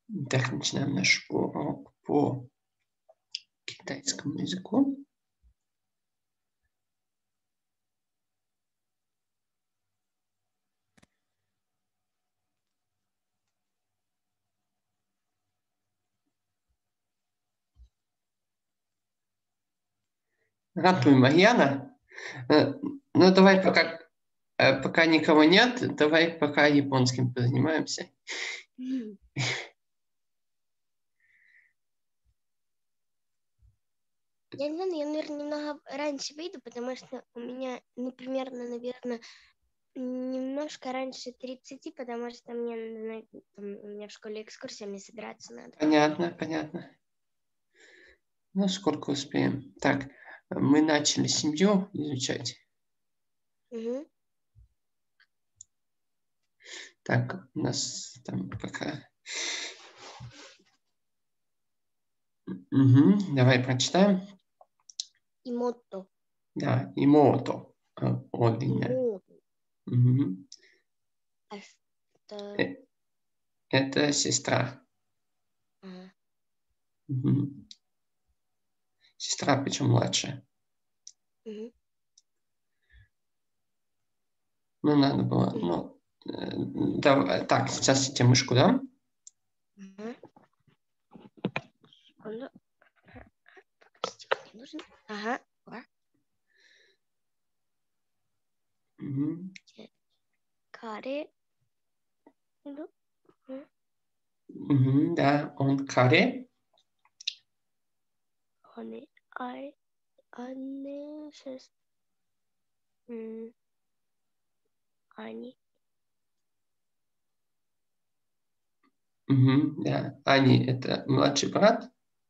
Так, начинаем наш урок по китайскому языку. Ратуй, Марьяна. Ну, давай пока никого нет, давай пока японским позанимаемся. Я не знаю, я, наверное, немного раньше выйду, потому что у меня, наверное, немножко раньше 30, потому что мне надо, у меня в школе экскурсия, мне собираться надо. Понятно. Ну, сколько успеем. Так, мы начали семью изучать. Угу. Так, у нас там пока... Давай прочитаем. Имото. Да, имото. О длинная. Имото. А что? Это сестра. Ага. Сестра, причем младшая. Угу. Ну, надо было... Ну, давай, так, сейчас я тебе мышку дам. Ага. Секунду. Мне нужен. Ага. Каре. Да, он каре. Ане, сейчас. Ани. Да, Ани это младший брат.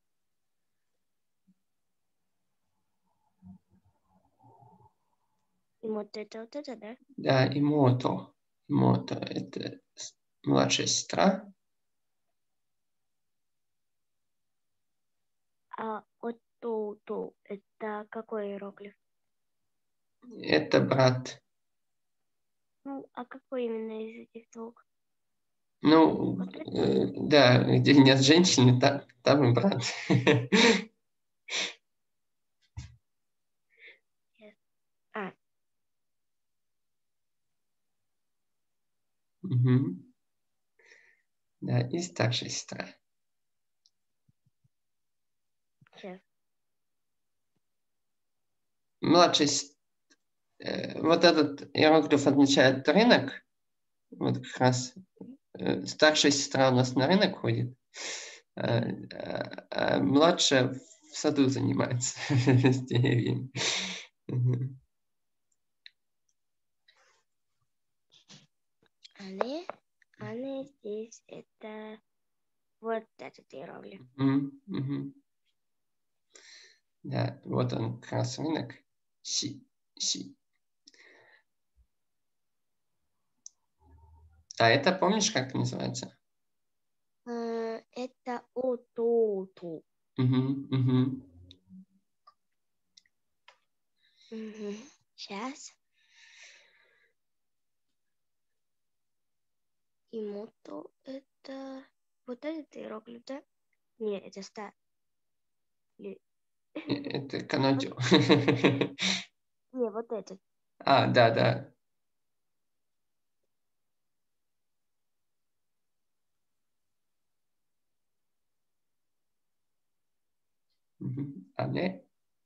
Имото это вот это, да? Да, и Мото. Мото это младшая сестра. А отто это какой иероглиф? Это брат. Ну, а какой именно из этих двух? Ну, Вот да, где нет женщины, там и брат. А. Да, и старшая сестра. Сейчас. Младшая вот этот иероглиф означает рынок. Вот как раз старшая сестра у нас на рынок ходит. А младшая в саду занимается с деревьями. Ане здесь это вот этот иероглиф. Да, вот он как раз рынок. Си. А это помнишь, как называется? Это отто. Сейчас. Имото это вот этот иероглиф, да? Нет, это Это канадё. Не, вот этот. А, да. Ане.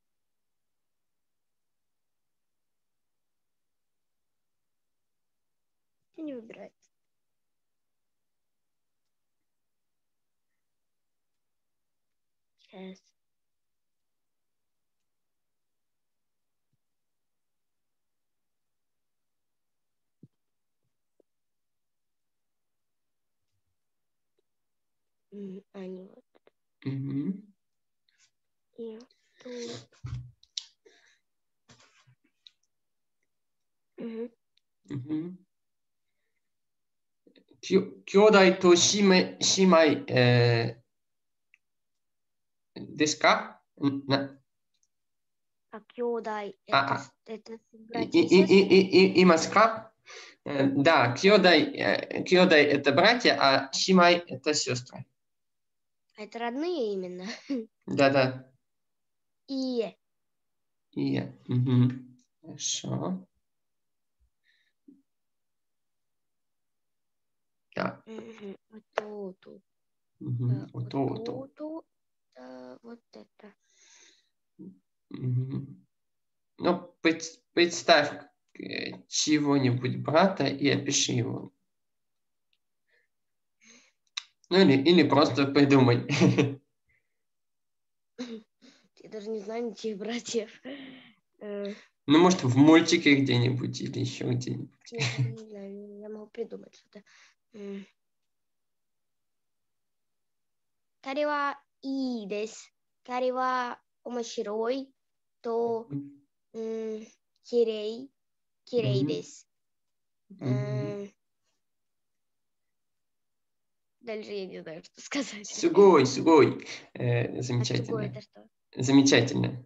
Не выбирает. Сейчас. Они вот. И тут. Кёдай то шимай десу ка? А кёдай это братья и сестры? Имасу ка? Да, кёдай это братья, а шимай это сестры. это родные именно. Да-да. И. И. Угу. Хорошо. Да. Отуту. Отуту. Вот это. Ну, представь чего-нибудь брата и опиши его. Ну, или просто придумай. Я даже не знаю ничьих братьев. Ну, может, в мультике где-нибудь или еще где-нибудь. Не знаю, я могу придумать что-то. Кари ва ii desu. Кари ва омоширой. То кирей. Кирей desu. Дальше я не знаю, что сказать. Сугой. А сугой Замечательно. это что? Замечательно.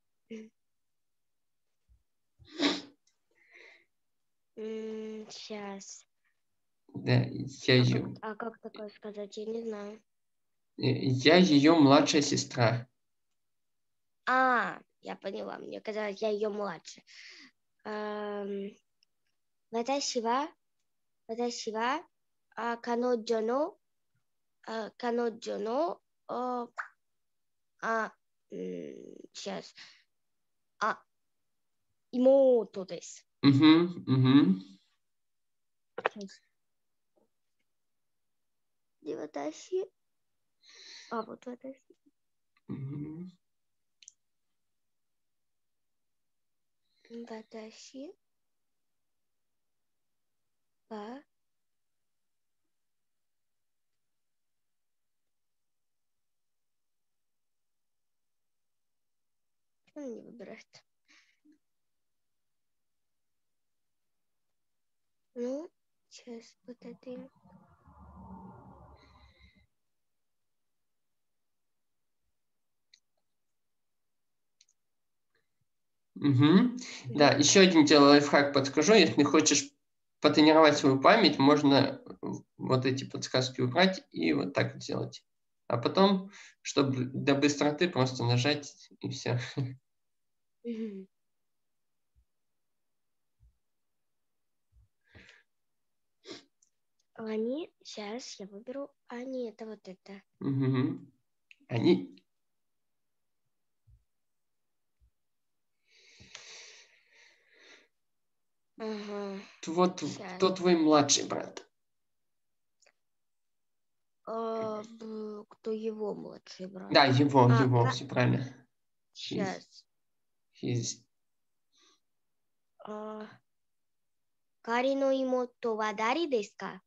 Сейчас. Да, А как такое сказать? Я не знаю. я ее младшая сестра. Я поняла. Мне казалось, я ее младше. Ваташи ва каноджо но сейчас. Имото десу. Где ваташи? Вот ваташи. Ваташи ва Что он не выбирает? Ну, сейчас вот это. Да, еще один тебе лайфхак подскажу. Если хочешь потренировать свою память, можно вот эти подсказки убрать и вот так делать. А потом, чтобы для быстроты, просто нажать и все. Они, сейчас я выберу. Они, это вот это. Они. Кто твой младший брат? Кто его младший брат? Да, его, все правильно. Сейчас. His. Кари но имото ва дари десу ка?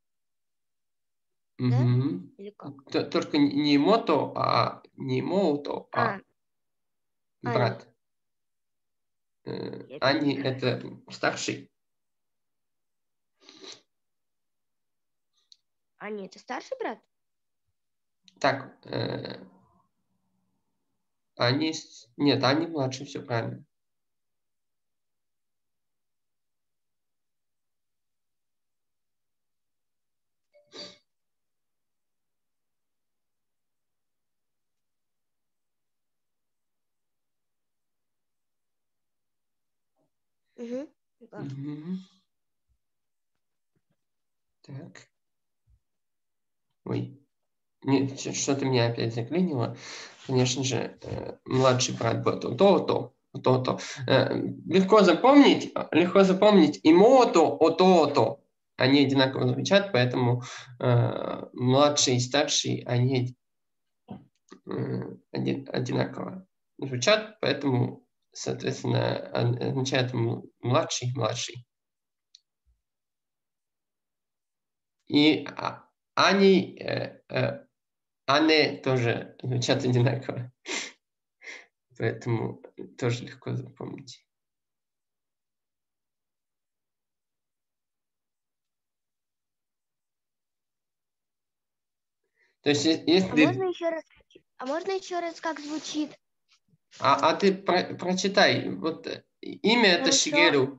Да? Или как? Только не мото, а не моуто, а брат. Ани это старший. Ани это старший брат? Так, нет, Ани младший, все правильно. Так. Ой, нет, что-то меня опять заклинило. Конечно же, младший брат был то. Легко запомнить имото, ото. Они одинаково звучат, поэтому младший и старший, они одинаково звучат, поэтому, соответственно, означает младший. И они, Анне тоже звучат одинаково. Поэтому тоже легко запомнить. То есть, если... можно еще раз, как звучит? ты прочитай. Вот имя это Шигеру.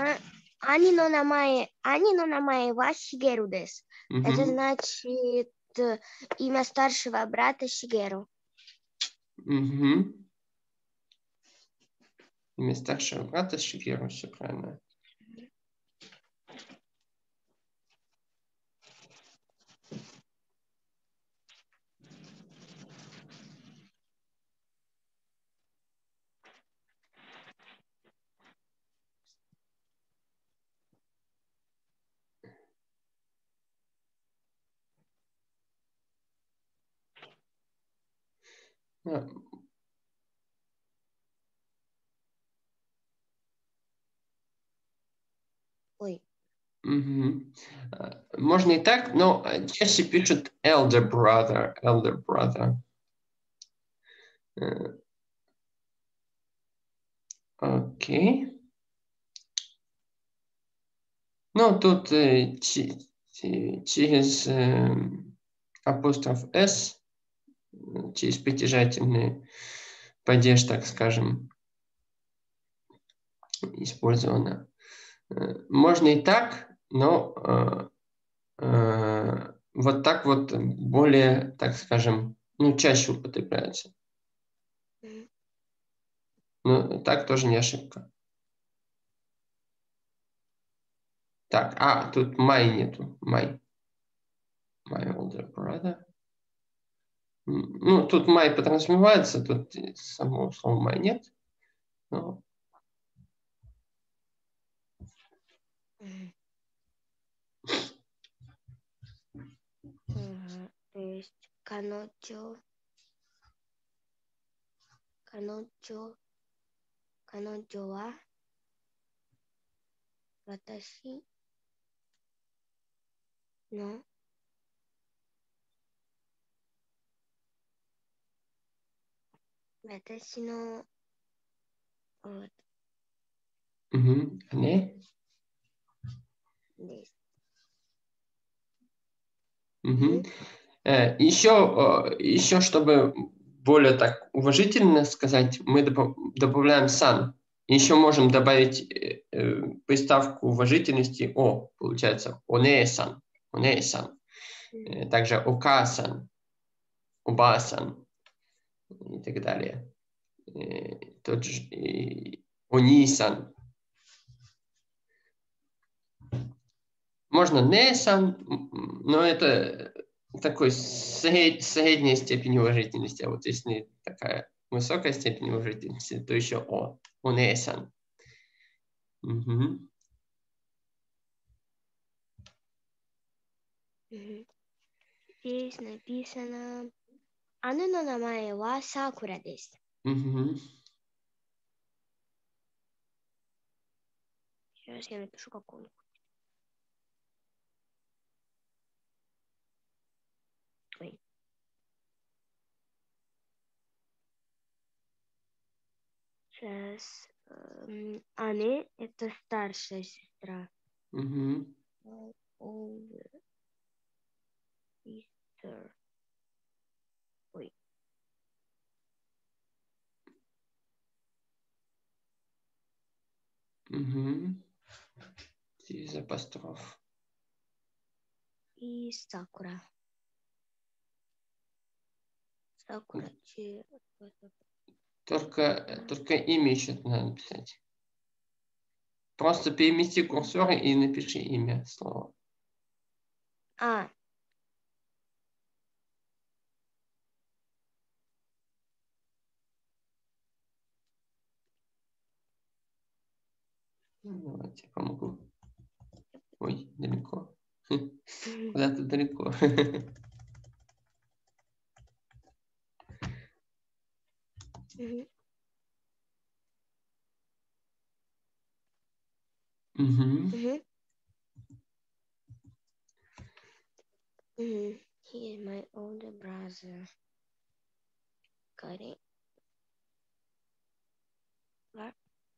Ани но намае ва Шигеру десу. Это значит имя старшего брата Шигеру. Угу. Имя старшего брата Шигеру, все правильно. А, Ой. мгм. Можно и так, но чаще пишут elder brother, elder brother. Окей. Ну, тут через апостроф S, через притяжательный падеж, так скажем, использовано. Можно и так, но вот так вот более, так скажем, ну, чаще употребляется. Но так тоже не ошибка. Так, тут my нету. My older brother. Ну, тут my подразумевается, тут самого слова my нет. Но... То есть каноджо, ва, ваташи, но, ваташи но, вот, Не? здесь. Еще, чтобы более так уважительно сказать, мы добавляем сан. Еще можем добавить приставку уважительности о, получается, оне-сан, оне-сан. Также ока-сан, оба-сан и так далее. Тот же они-сан. Можно не-сан, но это такой средняя степень уважительности. А вот если такая высокая степень уважительности, то еще оне-сан. Угу. Здесь написано Ану но намае ва Сакура десу. Угу. Сейчас я напишу, как он. Ой. Сейчас. Ане – это старшая сестра. Угу. Older sister. Ой. Угу. Через апостроф. И Сакура. Сакура. Только имя еще надо написать. Просто перемести курсор и напиши имя слова. Давайте я помогу. Ой, далеко. Куда-то далеко. He is my older brother. Got it. What?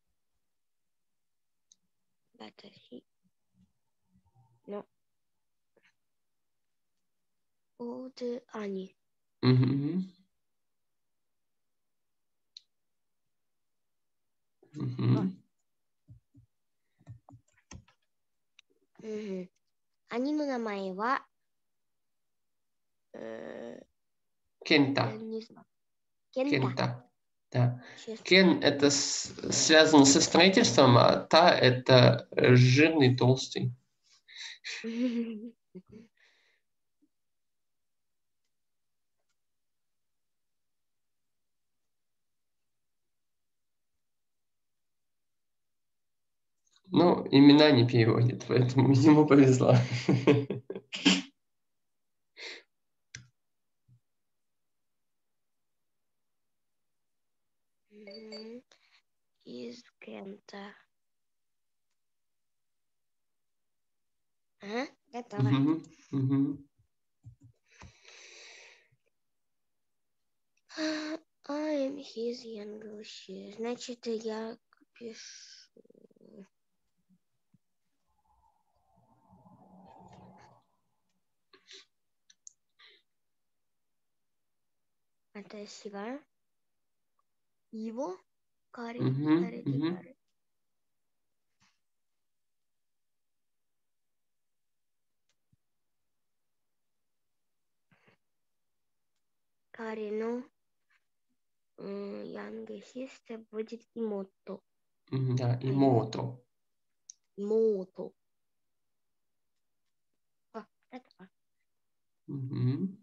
Battery. No. Older Annie. Ani no namae wa Кента. Я не знаю. Кента. Кента. Да. Честно. Кен это связано со строительством, а та это жирный, толстый. Ну, имена не переводят, поэтому ему повезло. Из Кента. Ага, готово. Мгм, мгм. I am his younger sister. Значит, я пишу. Это сива. Его. Кари. Мгм, Кари. мгм. Кари. Кари, ну. Younger sister будет имото. Да, и мото. Мото. Это. Мгм.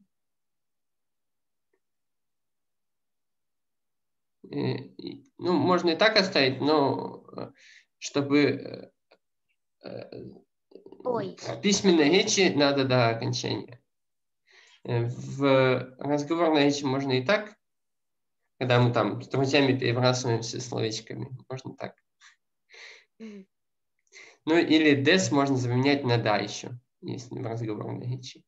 Ну, можно и так оставить, но чтобы Ой. в письменной речи надо до окончания. В разговорной речи можно и так, когда мы там с друзьями перебрасываемся словечками. Можно так. Ну, или des можно заменять на да еще, если в разговорной речи.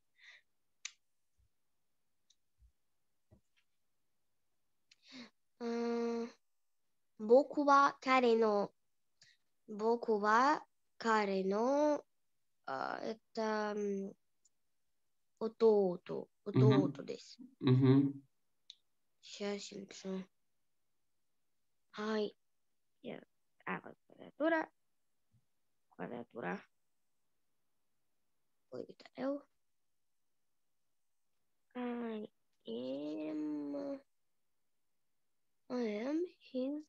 Боку ва каре но. Боку ва каре но. Это отоуту. Отоуту дес. Мгм. Сейчас я напишу. Ай. Вот клавиатура. Клавиатура. Ой, это L. I am his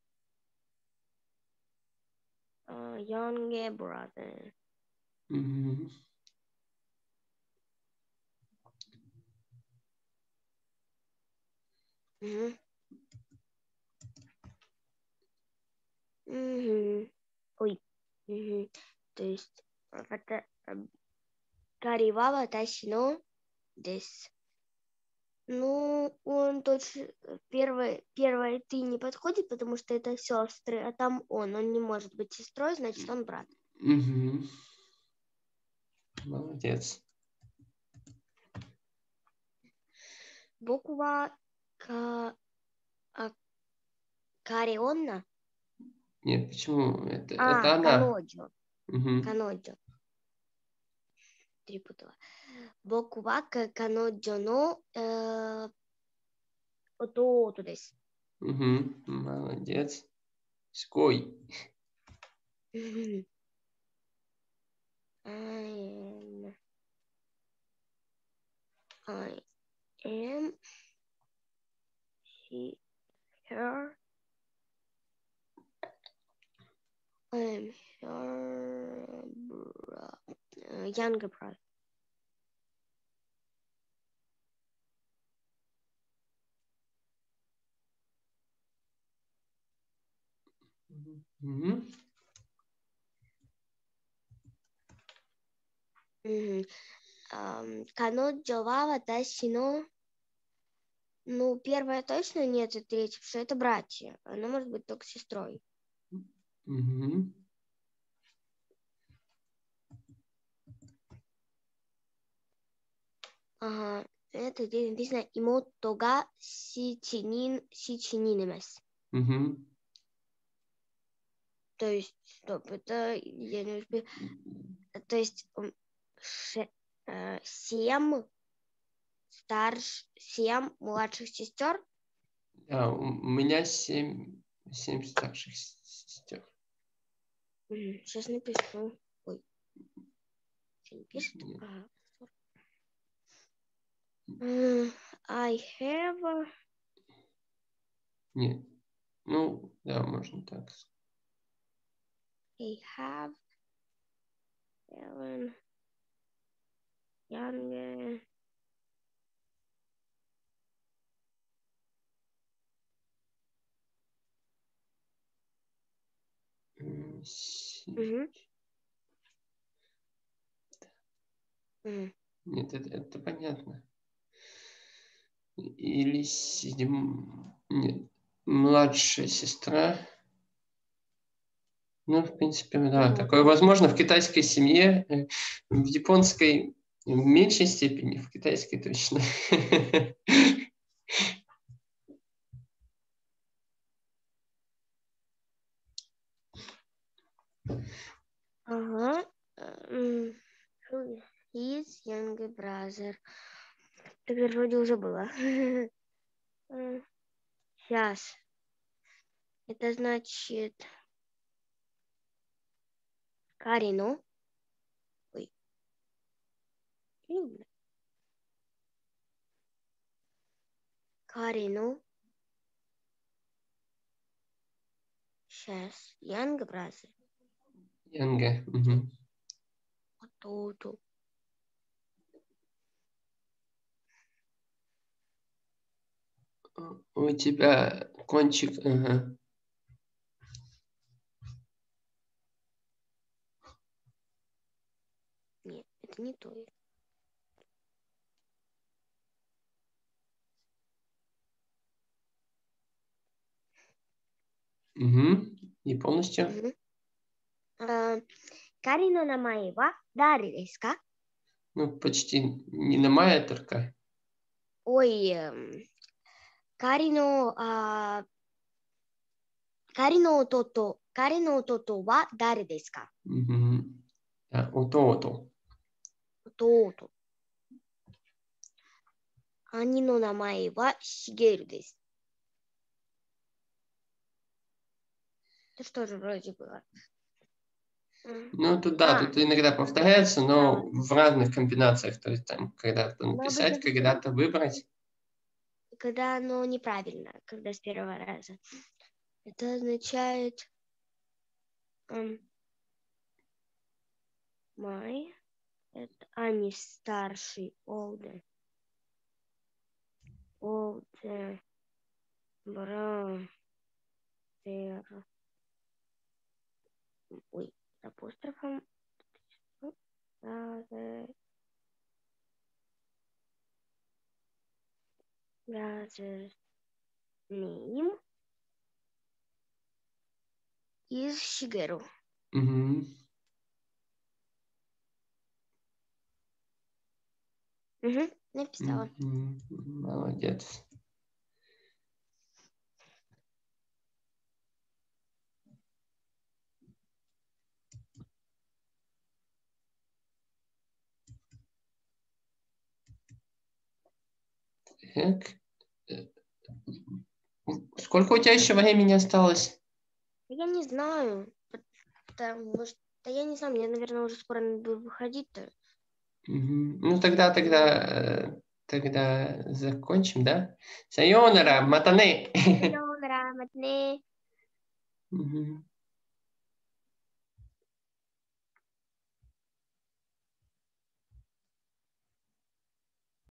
younger brother. Мгм. Мгм. Мгм. Ой. Мгм. То есть это Каривава Тасино дес. Ну, он точно первое ты не подходит, потому что это сестры, а там он не может быть сестрой, значит он брат. Мгм. Молодец. Буква Карионна. Нет, почему? Это она. Каноджо. Мгм. Каноджо. Перепутала. Буква Каноджо но отооту дес. Мгм. Молодец. Ской. I am her. I am her younger brother. Мгм. Каноджо ва ватаси но. Ну, первая точно нет, и третья, потому что это братья. Она может быть только сестрой. Мгм. Ага, это здесь написано имото га сичининемес. Мгм. То есть, стоп, это я не успею. То есть 7 младших сестер. У меня 7 старших сестер. Сейчас напишу. Ой. Что не пишет? Нет. Ага. I have. Нет. Ну, да, можно так. I have 7 younger. Нет, это понятно. Или Нет, младшая сестра. Ну, в принципе, да, такое возможно в китайской семье, в японской в меньшей степени, в китайской точно. Ага. His younger brother. Так я вроде уже было. Сейчас. Это значит Карину. Ой. Карину. Сейчас. Younger brother. Янга. Отуту. У тебя кончик. Ага. Нет, это не то. И полностью? Карино намае ва даре десу ка? Ну, почти не на мая только. Ой, Карино отото ва даре десу ка? Ото. Отото. Ани но намае ва Шигеру десу. Это что же вроде было? Ну, тут да, тут иногда повторяется, но в разных комбинациях. То есть там когда-то написать, когда-то выбрать. Когда оно неправильно, когда с первого раза. Это означает май. Это они старший, older. Older brother. Ой, с апострофом. Brother's name is Shigeru. Написала. Молодец. Так. Сколько у тебя еще времени осталось? Я не знаю. Потому что я не знаю, мне, наверное, уже скоро надо выходить-то. Ну, тогда закончим, да? Сайонара, матане. Сайонара, матане.